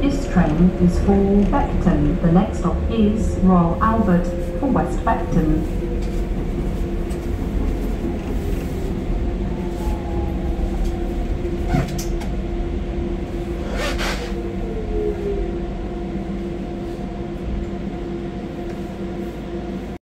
This train is for Beckton. The next stop is Royal Albert for West Beckton.